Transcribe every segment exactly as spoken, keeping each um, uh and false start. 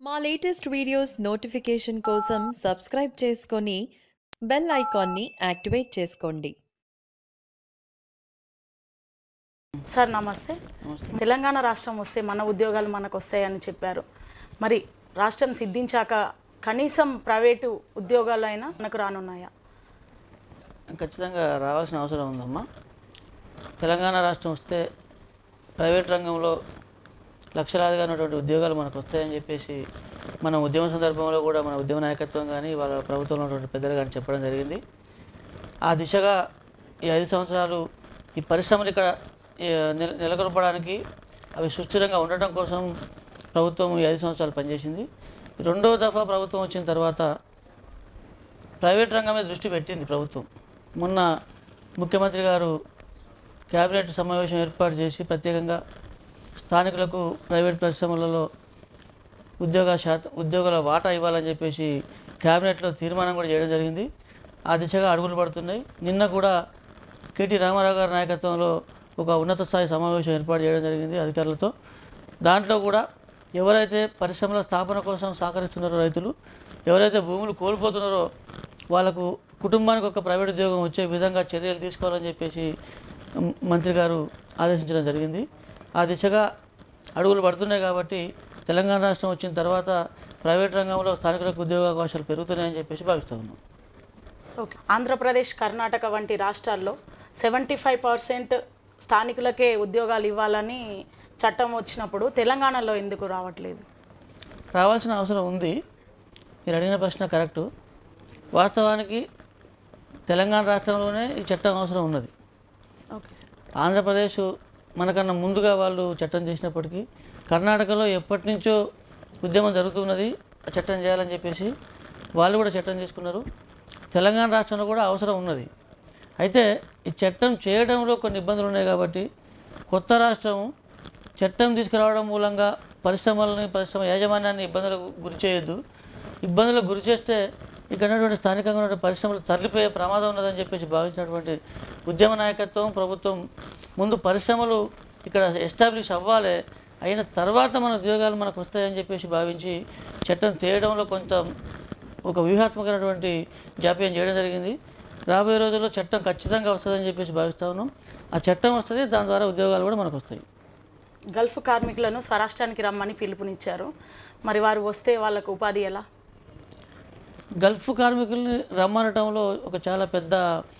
మా latest videos notification కోసం subscribe చేసుకొని బెల్ ఐకాన్ని యాక్టివేట్ చేసుకోండి. సార్ నమస్తే. తెలంగాణ రాష్ట్రం వస్తే మన ఉద్యోగాలు మనకు వస్తాయని చెప్పారు. మరి రాష్ట్రం సిద్ధించాక కనీసం ప్రైవేటు ఉద్యోగాలైనా మనకు రానున్నాయా? ఖచ్చితంగా రావాల్సిన అవసరం ఉందమ్మా. తెలంగాణ రాష్ట్రం వస్తే ప్రైవేట్ రంగంలో లక్షలాదిగా ఉన్నటువంటి ఉద్యోగాలు మనకు వస్తాయని చెప్పేసి మన ఉద్యమ సందర్భంలో కూడా మన ఉద్యమ నాయకత్వం కానీ వాళ్ళ ప్రభుత్వంలో ఉన్నటువంటి పెద్దలు కానీ చెప్పడం జరిగింది. ఆ దిశగా ఈ ఐదు సంవత్సరాలు ఈ పరిశ్రమలు ఇక్కడ నెల నెలకొల్పడానికి అవి సుస్థిరంగా ఉండటం కోసం ప్రభుత్వం ఈ ఐదు సంవత్సరాలు పనిచేసింది. రెండో దఫా ప్రభుత్వం వచ్చిన తర్వాత ప్రైవేట్ రంగం మీద దృష్టి పెట్టింది ప్రభుత్వం. మొన్న ముఖ్యమంత్రి గారు క్యాబినెట్ సమావేశం ఏర్పాటు చేసి ప్రత్యేకంగా స్థానికులకు ప్రైవేట్ పరిశ్రమలలో ఉద్యోగ శాతం ఉద్యోగాల వాటా ఇవ్వాలని చెప్పేసి క్యాబినెట్లో తీర్మానం కూడా చేయడం జరిగింది. ఆ దిశగా అడుగులు పడుతున్నాయి. నిన్న కూడా కేటీ రామారావు గారి నాయకత్వంలో ఒక ఉన్నత స్థాయి సమావేశం ఏర్పాటు చేయడం జరిగింది అధికారులతో. దాంట్లో కూడా ఎవరైతే పరిశ్రమల స్థాపన కోసం సహకరిస్తున్నారో రైతులు, ఎవరైతే భూములు కోల్పోతున్నారో వాళ్ళకు కుటుంబానికి ఒక ప్రైవేట్ ఉద్యోగం వచ్చే విధంగా చర్యలు తీసుకోవాలని చెప్పేసి మంత్రి గారు ఆదేశించడం జరిగింది. ఆ దిశగా అడుగులు పడుతున్నాయి. కాబట్టి తెలంగాణ రాష్ట్రం వచ్చిన తర్వాత ప్రైవేట్ రంగంలో స్థానికులకు ఉద్యోగ అవకాశాలు పెరుగుతున్నాయని చెప్పేసి భావిస్తూ ఉన్నాం. ఓకే. ఆంధ్రప్రదేశ్, కర్ణాటక వంటి రాష్ట్రాల్లో సెవెంటీ ఫైవ్ పర్సెంట్ స్థానికులకే ఉద్యోగాలు ఇవ్వాలని చట్టం వచ్చినప్పుడు తెలంగాణలో ఎందుకు రావట్లేదు? రావాల్సిన అవసరం ఉంది. మీరు అడిగిన ప్రశ్న కరెక్టు. వాస్తవానికి తెలంగాణ రాష్ట్రంలోనే ఈ చట్టం అవసరం ఉన్నది. Okay sir. ఆంధ్రప్రదేశ్ మనకన్నా ముందుగా వాళ్ళు చట్టం చేసినప్పటికీ కర్ణాటకలో ఎప్పటి నుంచో ఉద్యమం జరుగుతున్నది ఆ చట్టం చేయాలని చెప్పేసి వాళ్ళు కూడా చట్టం చేసుకున్నారు. తెలంగాణ రాష్ట్రంలో కూడా అవసరం ఉన్నది. అయితే ఈ చట్టం చేయడంలో కొన్ని ఇబ్బందులు ఉన్నాయి. కాబట్టి కొత్త రాష్ట్రం చట్టం తీసుకురావడం మూలంగా పరిశ్రమలని పరిశ్రమ యాజమాన్యాన్ని ఇబ్బందులకు గురి చేయొద్దు. ఇబ్బందులకు గురి చేస్తే ఇక్కడ ఉన్నటువంటి స్థానికంగా ఉన్న పరిశ్రమలు తరలిపోయే ప్రమాదం ఉన్నదని చెప్పేసి భావించినటువంటి ఉద్యమ నాయకత్వం ప్రభుత్వం ముందు పరిశ్రమలు ఇక్కడ ఎస్టాబ్లిష్ అవ్వాలి, అయిన తర్వాత మన ఉద్యోగాలు మనకు వస్తాయని చెప్పేసి భావించి చట్టం తేయడంలో కొంత ఒక వ్యూహాత్మకమైనటువంటి జాప్యం చేయడం జరిగింది. రాబోయే రోజుల్లో చట్టం ఖచ్చితంగా వస్తుందని చెప్పేసి భావిస్తూ ఉన్నాం. ఆ చట్టం వస్తుంది, దాని ద్వారా ఉద్యోగాలు కూడా మనకు వస్తాయి. గల్ఫ్ కార్మికులను స్వరాష్ట్రానికి రమ్మని పిలుపునిచ్చారు. మరి వారు వస్తే వాళ్ళకు ఉపాధి ఎలా? గల్ఫ్ కార్మికుల్ని రమ్మనటంలో ఒక చాలా పెద్ద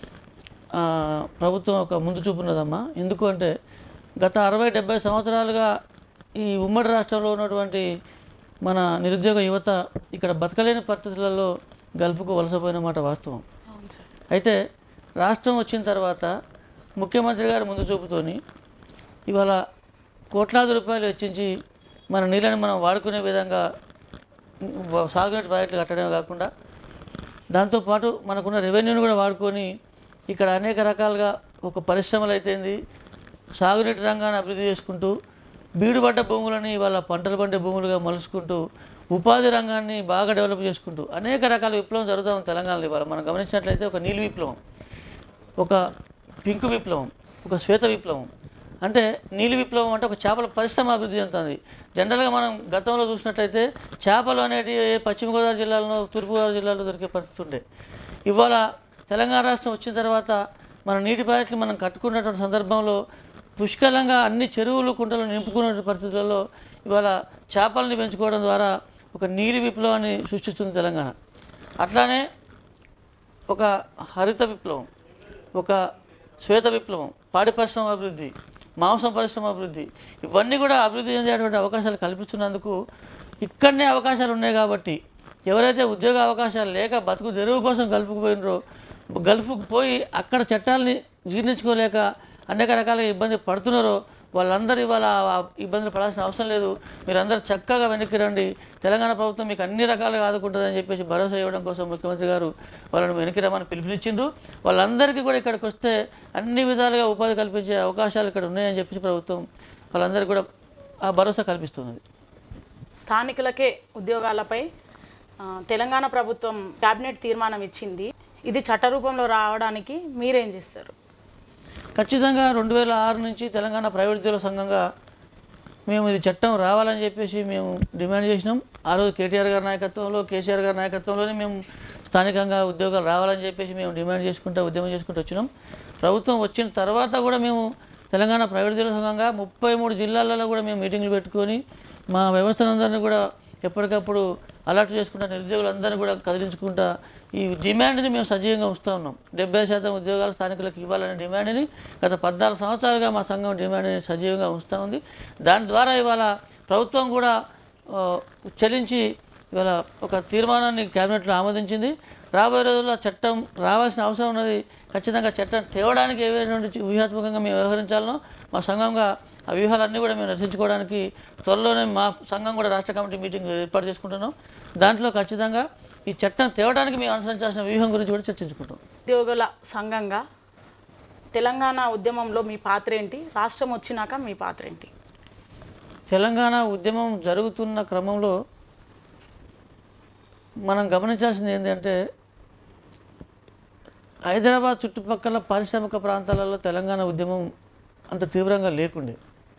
ప్రభుత్వం ఒక ముందు చూపు ఉన్నదమ్మా. ఎందుకు అంటే గత అరవై డెబ్బై సంవత్సరాలుగా ఈ ఉమ్మడి రాష్ట్రంలో ఉన్నటువంటి మన నిరుద్యోగ యువత ఇక్కడ బతకలేని పరిస్థితులలో గల్ఫ్కు వలసపోయిన మాట వాస్తవం. అయితే రాష్ట్రం వచ్చిన తర్వాత ముఖ్యమంత్రి గారు ముందు చూపుతోని ఇవాళ కోట్లాది రూపాయలు వెచ్చించి మన నీళ్ళని మనం వాడుకునే విధంగా సాగునీటి ప్రాజెక్టులు కట్టడమే కాకుండా దాంతోపాటు మనకున్న రెవెన్యూని కూడా వాడుకొని ఇక్కడ అనేక రకాలుగా ఒక పరిశ్రమలు అయితేంది సాగునీటి రంగాన్ని అభివృద్ధి చేసుకుంటూ బీడుపడ్డ భూములని వాళ్ళ పంటలు పండే భూములుగా మలుచుకుంటూ ఉపాధి రంగాన్ని బాగా డెవలప్ చేసుకుంటూ అనేక రకాల విప్లవం జరుగుతూ ఉంది తెలంగాణలో. ఇవాళ మనం గమనించినట్లయితే ఒక నీలి విప్లవం, ఒక పింకు విప్లవం, ఒక శ్వేత విప్లవం. అంటే నీలి విప్లవం అంటే ఒక చేపల పరిశ్రమ అభివృద్ధి చెందుతుంది. జనరల్గా మనం గతంలో చూసినట్లయితే చేపలు అనేవి పశ్చిమ గోదావరి జిల్లాలో, తూర్పుగోదావరి జిల్లాలో దొరికే పరిస్థితి ఉండే. ఇవాళ తెలంగాణ రాష్ట్రం వచ్చిన తర్వాత మన నీటి ప్రాజెక్టులు మనం కట్టుకున్నటువంటి సందర్భంలో పుష్కలంగా అన్ని చెరువులు కుంటలు నింపుకున్న పరిస్థితులలో ఇవాళ చేపలని పెంచుకోవడం ద్వారా ఒక నీలి విప్లవాన్ని సృష్టిస్తుంది తెలంగాణ. అట్లానే ఒక హరిత విప్లవం, ఒక శ్వేత విప్లవం, పాడి పరిశ్రమ అభివృద్ధి, మాంసం పరిశ్రమ అభివృద్ధి, ఇవన్నీ కూడా అభివృద్ధి చెందేటువంటి అవకాశాలు కల్పిస్తున్నందుకు ఇక్కడనే అవకాశాలు ఉన్నాయి. కాబట్టి ఎవరైతే ఉద్యోగ అవకాశాలు లేక బతుకు తెరువు కోసం గల్ఫ్కు పోయినరో, గల్ఫ్కు పోయి అక్కడ చట్టాలని జీర్ణించుకోలేక అనేక రకాలుగా ఇబ్బంది పడుతున్నారో వాళ్ళందరూ ఇవాళ ఇబ్బందులు పడాల్సిన అవసరం లేదు. మీరందరూ చక్కగా వెనక్కి రండి, తెలంగాణ ప్రభుత్వం మీకు అన్ని రకాలుగా ఆదుకుంటుందని చెప్పేసి భరోసా ఇవ్వడం కోసం ముఖ్యమంత్రి గారు వాళ్ళని వెనక్కి రమ్మని పిలుపునిచ్చిండ్రు. వాళ్ళందరికీ కూడా ఇక్కడికి వస్తే అన్ని విధాలుగా ఉపాధి కల్పించే అవకాశాలు ఇక్కడ ఉన్నాయని చెప్పేసి ప్రభుత్వం వాళ్ళందరికీ కూడా ఆ భరోసా కల్పిస్తున్నది. స్థానికులకే ఉద్యోగాలపై తెలంగాణ ప్రభుత్వం క్యాబినెట్ తీర్మానం ఇచ్చింది. ఇది చట్టరూపంలో రావడానికి మీరేం చేస్తారు? ఖచ్చితంగా రెండు వేల ఆరు నుంచి తెలంగాణ ప్రైవేట్ ఉద్యోగుల సంఘంగా మేము ఇది చట్టం రావాలని చెప్పేసి మేము డిమాండ్ చేసినాం. ఆ రోజు కేటీఆర్ గారి నాయకత్వంలో, కేసీఆర్ గారి నాయకత్వంలోనే మేము స్థానికంగా ఉద్యోగాలు రావాలని చెప్పేసి మేము డిమాండ్ చేసుకుంటూ ఉద్యమం చేసుకుంటూ వచ్చినాం. ప్రభుత్వం వచ్చిన తర్వాత కూడా మేము తెలంగాణ ప్రైవేట్ ఉద్యోగుల సంఘంగా ముప్పై మూడు జిల్లాలలో కూడా మేము మీటింగ్లు పెట్టుకొని మా వ్యవస్థలందరినీ కూడా ఎప్పటికప్పుడు అలర్ట్ చేసుకుంటా, నిరుద్యోగులందరినీ కూడా కదిలించుకుంటా ఈ డిమాండ్ని మేము సజీవంగా ఉంచుతూ ఉన్నాం. డెబ్బై శాతం ఉద్యోగాలు స్థానికులకు ఇవ్వాలనే డిమాండ్ని గత పద్నాలుగు సంవత్సరాలుగా మా సంఘం డిమాండ్ని సజీవంగా ఉంచుతూ ఉంది. దాని ద్వారా ఇవాళ ప్రభుత్వం కూడా చెల్లించి ఇవాళ ఒక తీర్మానాన్ని కేబినెట్లో ఆమోదించింది. రాబోయే రోజుల్లో చట్టం రావాల్సిన అవసరం ఉన్నది. ఖచ్చితంగా చట్టం తేవడానికి ఏవైనటువంటి వ్యూహాత్మకంగా మేము వ్యవహరించాలనో మా సంఘంగా ఆ వ్యూహాలన్నీ కూడా మేము రచించుకోవడానికి త్వరలోనే మా సంఘం కూడా రాష్ట్ర కమిటీ మీటింగ్ ఏర్పాటు చేసుకుంటున్నాం. దాంట్లో ఖచ్చితంగా ఈ చట్టం తేవడానికి మేము అనుసరించాల్సిన వ్యూహం గురించి కూడా చర్చించుకుంటాం. ఉద్యోగుల సంఘంగా తెలంగాణ ఉద్యమంలో మీ పాత్ర ఏంటి, రాష్ట్రం వచ్చినాక మీ పాత్ర ఏంటి? తెలంగాణ ఉద్యమం జరుగుతున్న క్రమంలో మనం గమనించాల్సింది ఏంటంటే హైదరాబాద్ చుట్టుపక్కల పారిశ్రామిక ప్రాంతాలలో తెలంగాణ ఉద్యమం అంత తీవ్రంగా లేకుండే.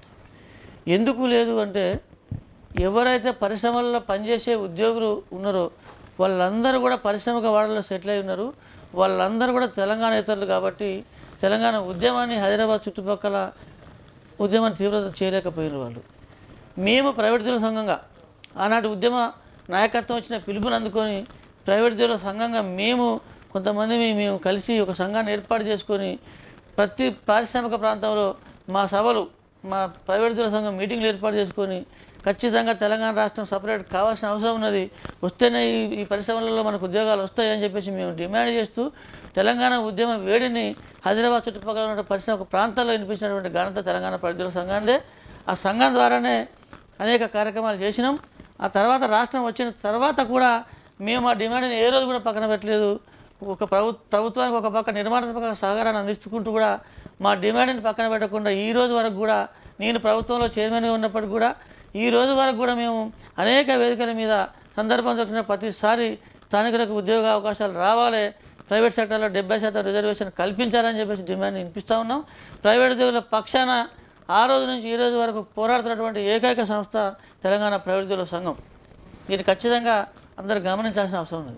ఎందుకు లేదు అంటే ఎవరైతే పరిశ్రమల్లో పనిచేసే ఉద్యోగులు ఉన్నారో వాళ్ళందరూ కూడా పారిశ్రామిక వాడల్లో సెటిల్ అయి ఉన్నారు. వాళ్ళందరూ కూడా తెలంగాణ ఇతరులు కాబట్టి తెలంగాణ ఉద్యమాన్ని హైదరాబాద్ చుట్టుపక్కల ఉద్యమాన్ని తీవ్రత చేయలేకపోయిన వాళ్ళు. మేము ప్రైవేట్ ఉద్యోగుల సంఘంగా ఆనాటి ఉద్యమ నాయకత్వం వచ్చిన పిలుపుని అందుకొని ప్రైవేట్ ఉద్యోగుల సంఘంగా మేము కొంతమంది మేము కలిసి ఒక సంఘాన్ని ఏర్పాటు చేసుకొని ప్రతి పారిశ్రామిక ప్రాంతంలో మా సభలు, మా ప్రైవేట్ ఉద్యోగుల సంఘం మీటింగ్లు ఏర్పాటు చేసుకొని ఖచ్చితంగా తెలంగాణ రాష్ట్రం సపరేట్ కావాల్సిన అవసరం ఉన్నది, వస్తేనే ఈ ఈ పరిశ్రమలలో మనకు ఉద్యోగాలు వస్తాయని చెప్పేసి మేము డిమాండ్ చేస్తూ తెలంగాణ ఉద్యమ వేడిని హైదరాబాద్ చుట్టుపక్కల ఉన్న పరిశ్రమ ప్రాంతాల్లో వినిపించినటువంటి ఘనత తెలంగాణ ప్రైవేట్ ఉద్యోగుల సంఘానిదే. ఆ సంఘం ద్వారానే అనేక కార్యక్రమాలు చేసినాం. ఆ తర్వాత రాష్ట్రం వచ్చిన తర్వాత కూడా మేము ఆ డిమాండ్ని ఏ రోజు కూడా పక్కన పెట్టలేదు. ఒక ప్రభు ప్రభుత్వానికి ఒక పక్క నిర్మాణాత్మక సహకారాన్ని అందించుకుంటూ కూడా మా డిమాండ్ని పక్కన పెట్టకుండా ఈ రోజు వరకు కూడా నేను ప్రభుత్వంలో చైర్మన్గా ఉన్నప్పటికీ కూడా ఈ రోజు వరకు కూడా మేము అనేక వేదికల మీద సందర్భం దొరికిన ప్రతిసారి స్థానికులకు ఉద్యోగ అవకాశాలు రావాలి, ప్రైవేట్ సెక్టర్లో డెబ్బై శాతం రిజర్వేషన్ కల్పించాలని చెప్పేసి డిమాండ్ వినిపిస్తూ ఉన్నాం. ప్రైవేట్ ఉద్యోగుల పక్షాన ఆ రోజు నుంచి ఈ రోజు వరకు పోరాడుతున్నటువంటి ఏకైక సంస్థ తెలంగాణ ప్రైవేట్ ఉద్యోగుల సంఘం. దీన్ని ఖచ్చితంగా అందరూ గమనించాల్సిన అవసరం ఉన్నది.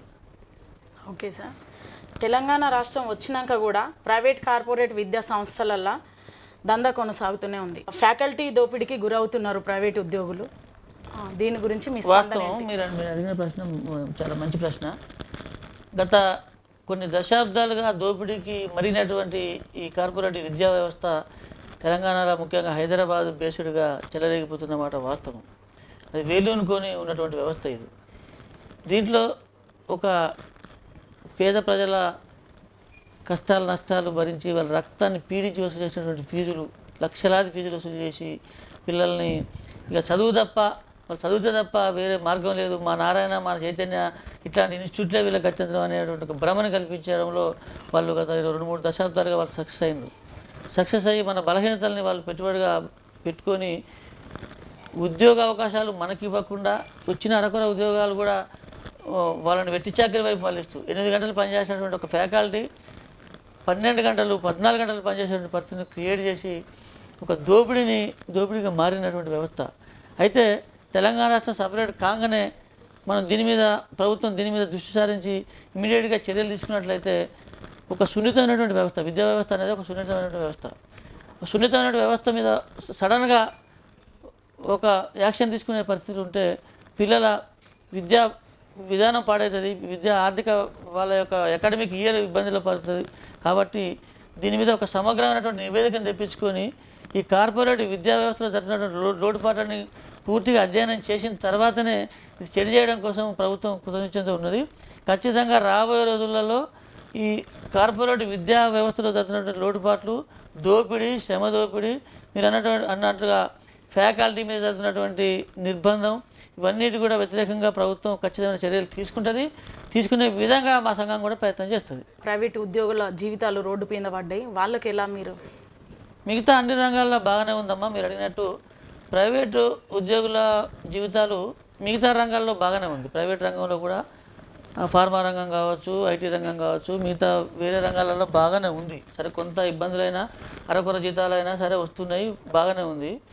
ఓకే సార్, తెలంగాణ రాష్ట్రం వచ్చినాక కూడా ప్రైవేట్ కార్పొరేట్ విద్యా సంస్థలల్లో దందా కొనసాగుతూనే ఉంది. ఫ్యాకల్టీ దోపిడీకి గురవుతున్నారు ప్రైవేట్ ఉద్యోగులు. దీని గురించి మీ వాస్తవం మీరు మీరు అడిగిన ప్రశ్న చాలా మంచి ప్రశ్న. గత కొన్ని దశాబ్దాలుగా దోపిడీకి మరిగినటువంటి ఈ కార్పొరేట్ విద్యా వ్యవస్థ తెలంగాణలో ముఖ్యంగా హైదరాబాద్ బేస్డ్గా చెలరేగిపోతున్నమాట వాస్తవం. అది వేలునుకొని ఉన్నటువంటి వ్యవస్థ ఇది. దీంట్లో ఒక పేద ప్రజల కష్టాలు నష్టాలు భరించి వాళ్ళ రక్తాన్ని పీడించి వసూలు చేసినటువంటి ఫీజులు, లక్షలాది ఫీజులు వసూలు చేసి పిల్లల్ని ఇక చదువు తప్ప వాళ్ళు చదివితే తప్ప వేరే మార్గం లేదు, మా నారాయణ మా చైతన్య ఇట్లాంటి ఇన్స్టిట్యూట్లే వీళ్ళకి అత్యంతరం అనేటువంటి ఒక భ్రమను కల్పించడంలో వాళ్ళు గత రెండు మూడు దశాబ్దాలుగా వాళ్ళు సక్సెస్ అయినారు. సక్సెస్ అయ్యి మన బలహీనతల్ని వాళ్ళు పెట్టుబడిగా పెట్టుకొని ఉద్యోగ అవకాశాలు మనకి ఇవ్వకుండా వచ్చిన అరకొర ఉద్యోగాలు కూడా వాళ్ళని వెట్టి చాకరీ వైపు మళ్ళిస్తూ ఎనిమిది గంటలు పనిచేసినటువంటి ఒక ఫ్యాకల్టీ పన్నెండు గంటలు పద్నాలుగు గంటలు పనిచేసేటువంటి పరిస్థితిని క్రియేట్ చేసి ఒక దోపిడీని దోపిడీగా మారినటువంటి వ్యవస్థ. అయితే తెలంగాణ రాష్ట్రం సపరేట్ కాగానే మనం దీని మీద ప్రభుత్వం దీని మీద దృష్టి సారించి ఇమీడియట్గా చర్యలు తీసుకున్నట్లయితే ఒక సున్నితమైనటువంటి వ్యవస్థ, విద్యా వ్యవస్థ అనేది ఒక సున్నితమైనటువంటి వ్యవస్థ. సున్నితమైన వ్యవస్థ మీద సడన్గా ఒక యాక్షన్ తీసుకునే పరిస్థితి ఉంటే పిల్లల విద్యా విధానం పాడవుతుంది, విద్యా ఆర్థిక వాళ్ళ యొక్క అకాడమిక్ ఇయర్ ఇబ్బందులు పడుతుంది. కాబట్టి దీని మీద ఒక సమగ్రమైనటువంటి నివేదికను తెప్పించుకొని ఈ కార్పొరేట్ విద్యా వ్యవస్థలో జరిగినటువంటి లో లోటుపాట్లని పూర్తిగా అధ్యయనం చేసిన తర్వాతనే ఇది చెడు చేయడం కోసం ప్రభుత్వం కృతనిశ్చయంతో ఉన్నది. ఖచ్చితంగా రాబోయే రోజులలో ఈ కార్పొరేట్ విద్యా వ్యవస్థలో జరిగినటువంటి లోటుపాట్లు, దోపిడీ, శ్రమ దోపిడీ, మీరు అన్నటువంటి అన్నట్టుగా ఫ్యాకల్టీ మీద జరుగుతున్నటువంటి నిర్బంధం, ఇవన్నిటి కూడా వ్యతిరేకంగా ప్రభుత్వం ఖచ్చితమైన చర్యలు తీసుకుంటుంది. తీసుకునే విధంగా మా సంఘం కూడా ప్రయత్నం చేస్తుంది. ప్రైవేట్ ఉద్యోగుల జీవితాలు రోడ్డు పైన పడ్డాయి, వాళ్ళకి ఎలా మీరు? మిగతా అన్ని రంగాల్లో బాగానే ఉందమ్మా. మీరు అడిగినట్టు ప్రైవేటు ఉద్యోగుల జీవితాలు మిగతా రంగాల్లో బాగానే ఉంది. ప్రైవేట్ రంగంలో కూడా ఫార్మా రంగం కావచ్చు, ఐటీ రంగం కావచ్చు, మిగతా వేరే రంగాలలో బాగానే ఉంది. సరే కొంత ఇబ్బందులైనా అరకొర జీతాలైనా సరే వస్తున్నాయి, బాగానే ఉంది.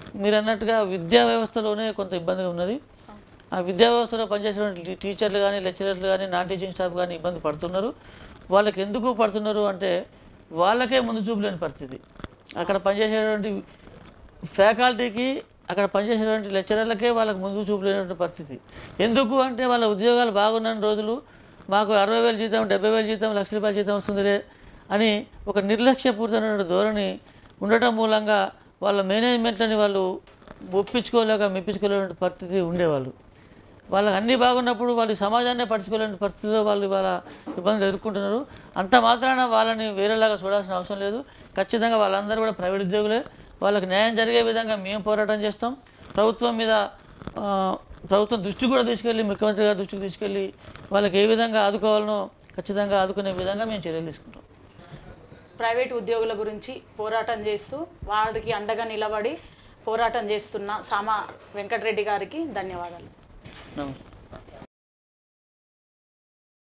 మీరు అన్నట్టుగా విద్యా వ్యవస్థలోనే కొంత ఇబ్బందిగా ఉన్నది. ఆ విద్యా వ్యవస్థలో పనిచేసేటువంటి టీచర్లు కానీ లెక్చరర్లు కానీ నాన్ టీచింగ్ స్టాఫ్ కానీ ఇబ్బంది పడుతున్నారు. వాళ్ళకి ఎందుకు పడుతున్నారు అంటే వాళ్ళకే ముందు చూపు లేని పరిస్థితి. అక్కడ పనిచేసేటువంటి ఫ్యాకల్టీకి అక్కడ పనిచేసేటువంటి లెక్చరర్లకే వాళ్ళకి ముందు చూపు లేనటువంటి పరిస్థితి. ఎందుకు అంటే వాళ్ళ ఉద్యోగాలు బాగున్న రోజులు మాకు అరవై వేలు జీతం, డెబ్బై వేలు జీతం, లక్ష రూపాయల జీతం వస్తుందిలే అని ఒక నిర్లక్ష్యపూరితమైన ధోరణి ఉండటం మూలంగా వాళ్ళ మేనేజ్మెంట్ని వాళ్ళు ఒప్పించుకోలేక మెప్పించుకోలేని పరిస్థితి ఉండేవాళ్ళు. వాళ్ళకి అన్నీ బాగున్నప్పుడు వాళ్ళు సమాజాన్నే పట్టించుకోలేని పరిస్థితిలో వాళ్ళు ఇవాళ ఇబ్బందులు ఎదుర్కొంటున్నారు. అంత మాత్రాన వాళ్ళని వేరేలాగా చూడాల్సిన అవసరం లేదు. ఖచ్చితంగా వాళ్ళందరూ కూడా ప్రైవేట్ ఉద్యోగులే. వాళ్ళకి న్యాయం జరిగే విధంగా మేము పోరాటం చేస్తాం. ప్రభుత్వం మీద ప్రభుత్వం దృష్టి కూడా తీసుకెళ్ళి ముఖ్యమంత్రి గారి దృష్టికి తీసుకెళ్ళి వాళ్ళకి ఏ విధంగా ఆదుకోవాలనో ఖచ్చితంగా ఆదుకునే విధంగా మేము చర్యలు తీసుకుంటాం. ప్రైవేట్ ఉద్యోగుల గురించి పోరాటం చేస్తూ వారికి అండగా నిలబడి పోరాటం చేస్తున్న సామా వెంకటరెడ్డి గారికి ధన్యవాదాలు. నమస్తే.